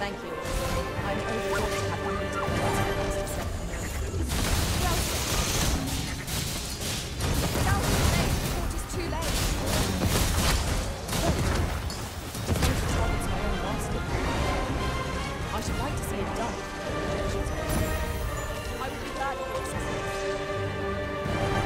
Thank you. I'm overjoyed to have you meet me. It is too late. I should like to say done.